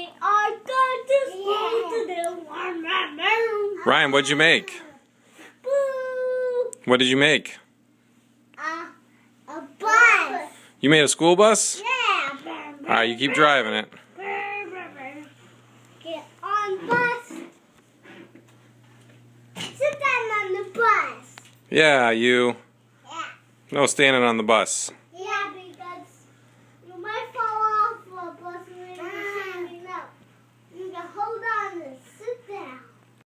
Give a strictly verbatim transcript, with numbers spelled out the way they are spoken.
We are going to school today. Ryan, what'd you make? Boo. What did you make? Uh, a bus. You made a school bus? Yeah. Alright, you keep driving it. Get on bus. Sit down on the bus. Yeah, you. Yeah. No standing on the bus.